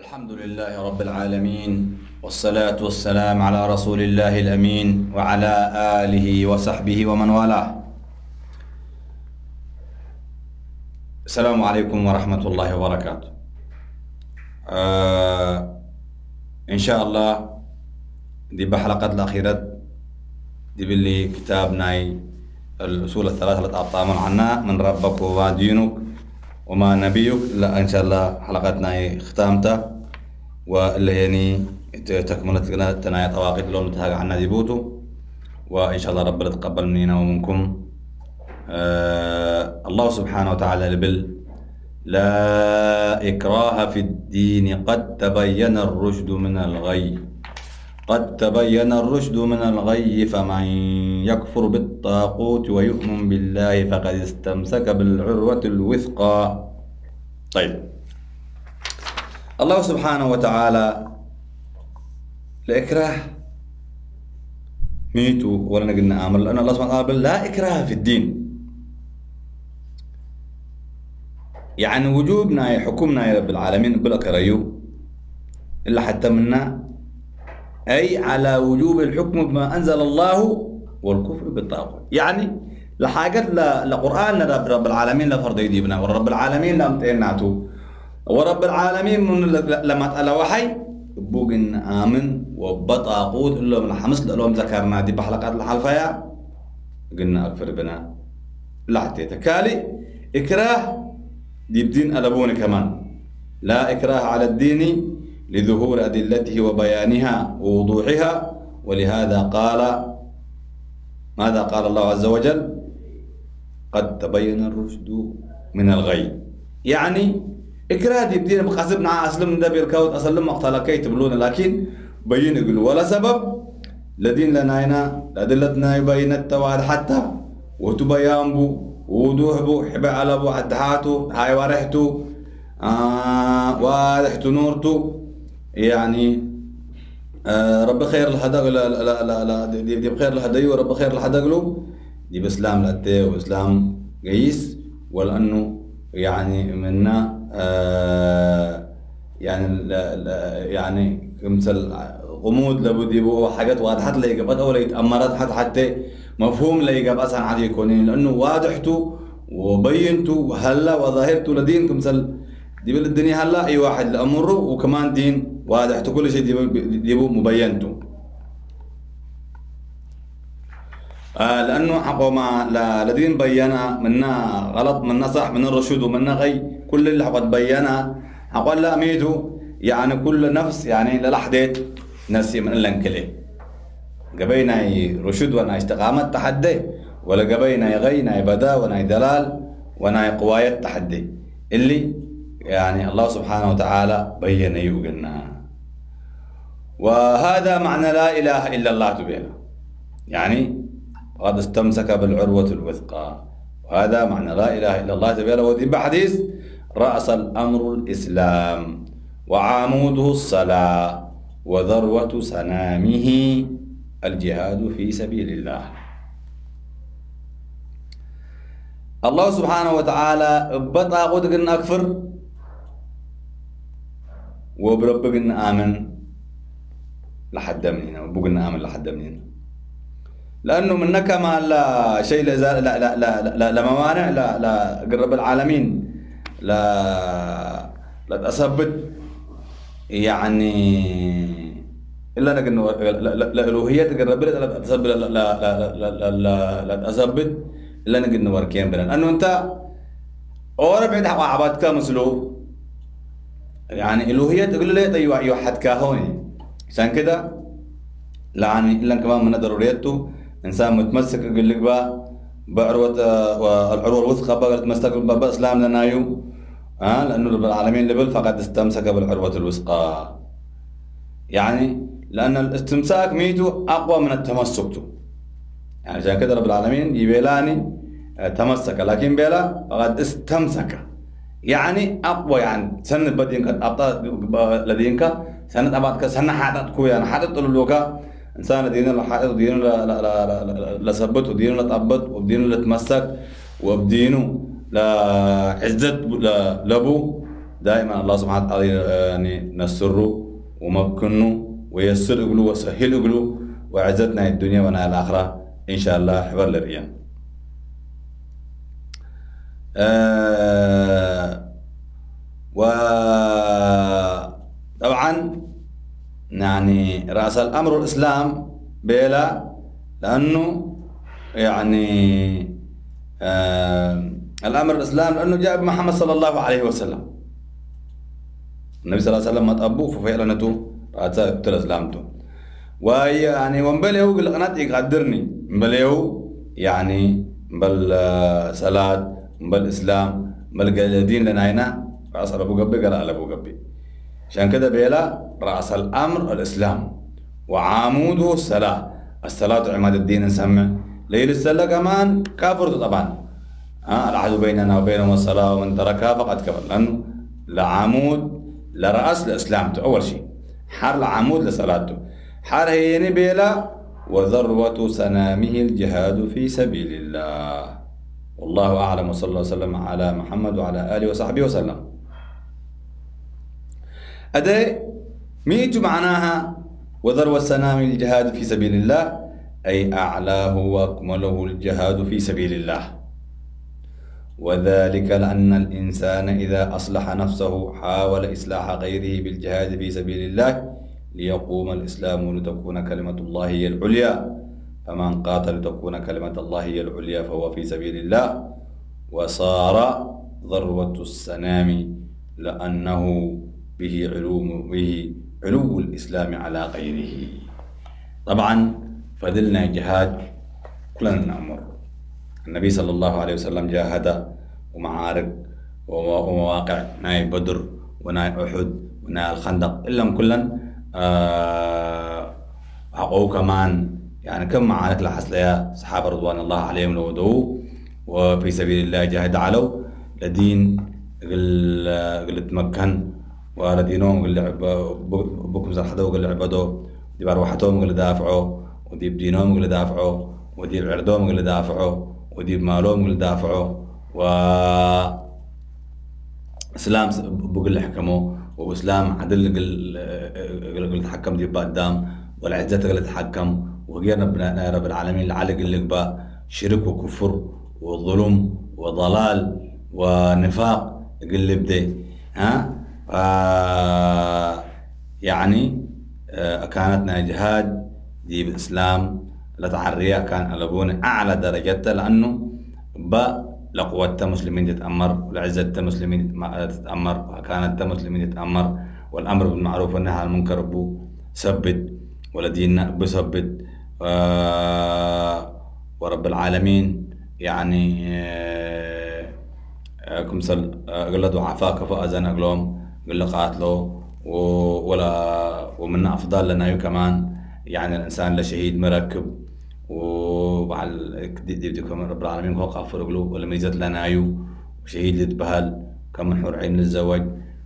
الحمد لله رب العالمين، والصلاة والسلام على رسول الله الأمين وعلى آله وصحبه ومن والاه. السلام عليكم ورحمة الله وبركاته. إن شاء الله دي بحلقة الأخيرة دي باللي كتابنا الأصول الثلاثة التي أعطانا عنا من ربك وما دينك وما نبيك. لا إن شاء الله حلقتنا ختامته واللي يعني تكملت تنايا تواقيت لهم نتهاج عنا ديبوتو، وإن شاء الله ربنا يتقبل مننا ومنكم. الله سبحانه وتعالى لبل لا إكراه في الدين قد تبين الرشد من الغي، قد تبين الرشد من الغي، فمن يكفر بالطاغوت ويؤمن بالله فقد استمسك بالعروة الوثقى. طيب، الله سبحانه وتعالى الإكراه ميتو ولا قلنا آمر، لأن الله سبحانه وتعالى لا إكراه في الدين، يعني وجوبنا حكمنا يا رب العالمين بالأكريو إلا حتى منا أي على وجوب الحكم بما أنزل الله والكفر بالطاغوت. يعني لحاجات لقرآن رب العالمين لفرض يديبنا ورب العالمين لامتئناتو ورب العالمين من لما تقال وحي بوجن آمن وبطاغوت إلا من حمس لهم ذكرنا دي بحلقات الحلفايا قلنا أكفر بنا لا حتى تكالي إكراه دي بدين ألبوني كمان. لا إكراه على الدين لظهور أدلته وبيانها ووضوحها، ولهذا قال ماذا قال الله عز وجل؟ قد تبين الرشد من الغي. يعني إكراه دي بدين بقصبنا أسلم دبي الكود أسلم مقتلكي تبلون، لكن بين يقول ولا سبب لدين لنا هنا أدلتنا يبين التواد حتى وتبيان بو ووضوح بو حبا على بو حدحاتو هاي ورحتو وادحتو نورتو. يعني رب خير الهدى لا لا لا لا دي بخير الهدى ورب خير الهدى له دي بإسلام لأتي وإسلام قيس، ولأنه يعني منا يعني يعني كمثل غموض لبدي بو حاجات واضحة لي قبل أو يتأمرت حتى مفهوم لي قبل أصلا عادي يكونين، لأنه واضحته وبينته هلا وظاهرته لدين كمثل دي بالدنيا هلا أي واحد لأمره، وكمان دين واضحته كل شيء دي مبينته. لأنه حقو ما لدين بينا منا غلط منا صح منا رشد ومنا غي، كل اللي حقد بينا حقو لا ميتو، يعني كل نفس يعني للحديت نسي من اللنكلي قبينا رشد وانا استقامت تحدي، ولا قبينا غينا بدا وانا دلال وانا قواية تحدي اللي يعني الله سبحانه وتعالى بين يوقنا. وهذا معنى لا إله إلا الله تبينا، يعني قد استمسك بالعروة الوثقى، وهذا معنى لا إله إلا الله تبينا. ودي بحديث رأس الأمر الإسلام وعموده الصلاة وذروة سنامه الجهاد في سبيل الله. الله سبحانه وتعالى بطاغوت قلنا أكفر وبرب قلنا آمن لحد من هنا، وبقلنا آمن لحد من هنا، لأنه منك ما لا شيء لا لا لا لا لا, لا موانع لا لا قرب العالمين لا لا تثبت يعني إلا نقول لا الألوهية تقرب لا تثبت لا لا لا لا لا تثبت إلا نقول نوركين بنا، لأنه أنت أورا بعيد حق عبادك مسلو يعني الألوهية تقول لي طيب يوحد كهوني عشان كده يعني إلا كمان من ضروريته إنسان متمسك يقول لك بقى بعروة والعروة الوثقى بقى تمسك بإسلام لنايو لأنه رب العالمين لبل فقد استمسك بالعروة الوثقى، يعني لأن الاستمساك ميتو أقوى من التمسك، يعني عشان كده رب العالمين يبيلاني تمسك، لكن بيلا فقد استمسك يعني أقوى، يعني سنة بدينك أبطأ لدينك سنة أبعدك سنة حادتك، يعني حادت لوكا إنسان دين لا حادت ودين لا ثبت ودين لا تأبط ودين لا تمسك وبدينه لا عزت لبو دائما الله سبحانه وتعالى يعني نسره ومكنه ويسر له وسهل له وعزتنا الدنيا ونال الآخرة إن شاء الله حبر للريان. وطبعا يعني رأس الأمر الإسلام بلا، لأنه يعني الأمر الإسلام لأنه جاء بمحمد صلى الله عليه وسلم. النبي صلى الله عليه وسلم ما أبوه ففعلنته رأسا ابتل إسلامته ويعني ومبليه قلقنات يقدرني مبليه يعني بل صلاة بل إسلام بل قادين لنا هنا رأس أبو قبي قال أبو قبي. عشان كده بيلا رأس الأمر الإسلام وعاموده الصلاة. الصلاة عماد الدين نسمع ليل الصلاة كمان كافر طبعا. العهد بيننا وبينهم الصلاة ومن تركها فقد كفر، لأنه لعمود لرأس الإسلام أول شيء، حار العمود لصلاته، حار هي بيلا وذروة سنامه الجهاد في سبيل الله. والله أعلم وصلى الله وسلم على محمد وعلى آله وصحبه وسلم. أدي ميت معناها وذروة سنام الجهاد في سبيل الله، أي أعلاه وأكمله الجهاد في سبيل الله. وذلك لأن الإنسان إذا أصلح نفسه حاول إصلاح غيره بالجهاد في سبيل الله ليقوم الإسلام لتكون كلمة الله هي العليا. فمن قاتل لتكون كلمة الله هي العليا فهو في سبيل الله وصار ذروة السنام، لأنه به علو الإسلام على غيره. طبعا فضلنا جهاد كلنا نأمر. النبي صلى الله عليه وسلم جاهد ومعارك ومواقع ناي بدر وناي أحد وناي الخندق إلا كلا حقوه كمان يعني كم معارك لحصلها صحابة رضوان الله عليهم لودوه وفي سبيل الله جاهد علو لدين قل تمكن ولدينهم قل بكم زرحدوا قل عبدوا دي بروحتهم قل دافعوا ودي بدينهم قل دافعوا ودي بعردهم قل دافعوا ودي بمالهم قل دافعوا وإسلام بقول حكموا وإسلام عدل قل تحكم دي بقدام والعزة قل تحكم وغيرنا رب العالمين العلق اللي بقى شرك وكفر وظلم وضلال ونفاق قل بدي يعني كانتنا جهاد دي بالإسلام لتعريها كان ألبون أعلى درجته، لأنه لقوة مسلمين تتأمر والعزة مسلمين تتأمر وكانت مسلمين تتأمر والأمر بالمعروف والنهي عن المنكر بو ثبت ولدينا بثبت ورب العالمين يعني كمثل قل ضعفاء كفأذن أقلهم قل قاتلوا ومن أفضل لنا كمان يعني الإنسان لشهيد مركب وبعد ديكم رب العالمين هو غفر له ولا ميزت لنا وشهيد يتبهل كم من حور عين للزواج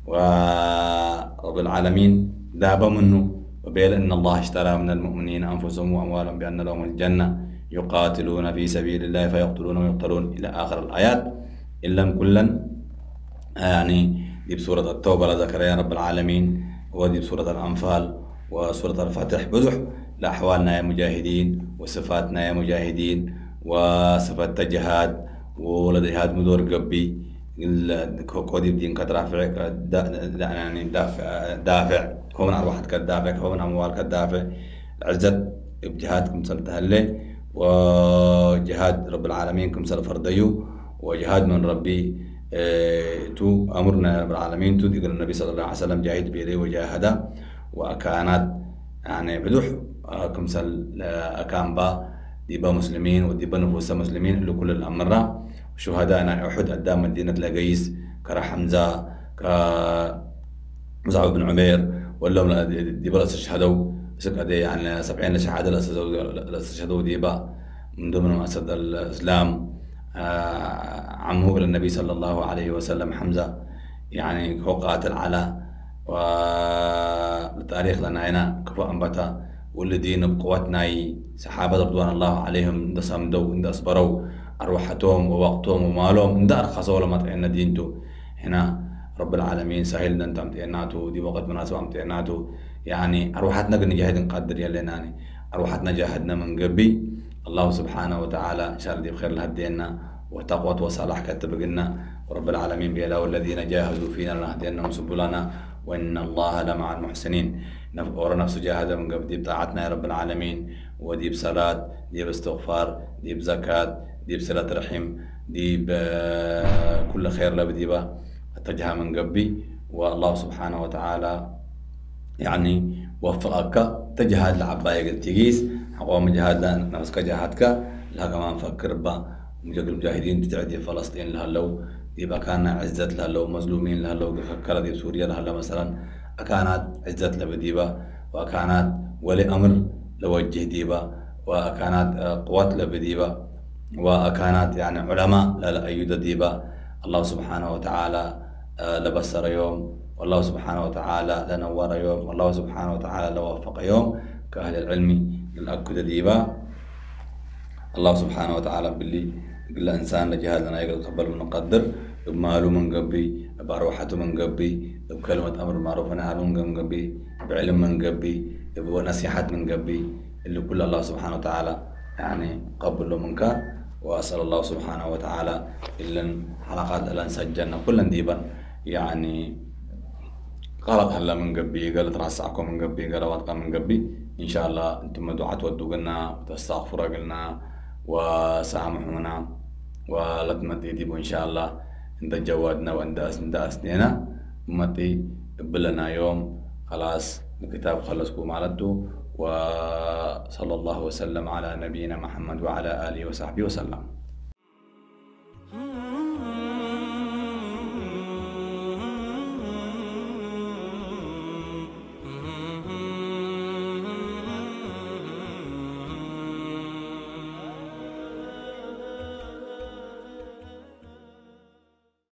ورب العالمين داب منه وبيل إن الله اشترى من المؤمنين أنفسهم وأموالهم بأن لهم الجنة يقاتلون في سبيل الله فيقتلون ويقتلون إلى آخر الآيات. إلا كلا يعني دي بسورة التوبة لذكرها رب العالمين، ودي بسورة الأنفال وسورة الفتح بزح لأحوالنا يا مجاهدين وصفاتنا يا مجاهدين وصفات الجهاد ولديهاد مدور قبي كودي بدين كدافع يعني دافع كون أرواحك كدافع كون أموالك كدافع العزة بجهادكم سلتهلي وجهاد رب العالمين كم سل فرديو وجهاد من ربي تو أمرنا رب العالمين تو تقول النبي صلى الله عليه وسلم جاهد بيدي وجاهد وكانت يعني بدوح كمثل أكان با ديبا مسلمين وديبا نفوس مسلمين لكل الأمرة شهداءنا أحد قدام مدينة لقيس كرا حمزة كمصعب بن عمير ولا ديبا استشهدوا يعني 70 شهادة استشهدوا ديبا من ضمنهم أسد الإسلام عمه للنبي صلى الله عليه وسلم حمزة يعني هو قاتل على والتاريخ لنا هنا كفو أنبتا والذين بقوتنا صحابة رضوان الله عليهم دا صمدوا دا أصبروا أرواحتهم ووقتهم ومالهم دا أرخصوا لما تعينا دينتو هنا رب العالمين سهلنا انت امتئناتو دي وقت مناسبة امتئناتو يعني أروحتنا قد نجاهد نقدر يليناني أروحتنا جاهدنا من قبي الله سبحانه وتعالى إن شاء الله دي بخير لهدينا وتقوى وصلاح كتبقنا ورب العالمين بيلا والذين جاهدوا فينا لنهدينهم سبلنا وإن الله لمع المحسنين ورا نفسه جاهد من قبل دي بطاعتنا يا رب العالمين ودي بصلاة دي باستغفار دي بزكاة دي بصلة رحم دي بكل خير لبديبة اتجه من قبي والله سبحانه وتعالى يعني وفقك تجهد لعباية قد تقيس حقوم جهاد نفسك جهادك لها كمان فكر با المجاهدين تتعدي فلسطين لها لو يبقى كان عزت لها لو مظلومين لها لو فكر دي سوريا لها لو مثلا أكانت عزت لبديبة وأكانت ولي أمر لوجه ديبة وأكانت قوات لبديبة وأكانت يعني علماء لا أيود ديبة الله سبحانه وتعالى لبصر يوم والله سبحانه وتعالى لنور يوم والله سبحانه وتعالى لوفق يوم كأهل العلم للأكد ديبا الله سبحانه وتعالى باللي قل إنسان لجهاد لنا يقدر قبل من نقدر بماله من قبي بأروحته من قبي بكلمة أمر معروف ونهي عن من قبي بعلم من قبي بنصيحة من قبي اللي كل الله سبحانه وتعالى يعني قبل منك وأسأل الله سبحانه وتعالى إلا حلقات الآن سجلنا كل ديبا يعني قالت هلا من قبي قالت راسعكم من قبي قالت واتقى من قبي إن شاء الله أنتم دعاء تودوا قلنا وتستغفروا قلنا وسامحونا ولا تمتيدوا إن شاء الله أنت جوادنا وأنت أسنينا أمتي بلنا يوم خلاص الكتاب خلصكم مالته وصلى الله وسلم على نبينا محمد وعلى آله وصحبه وسلم.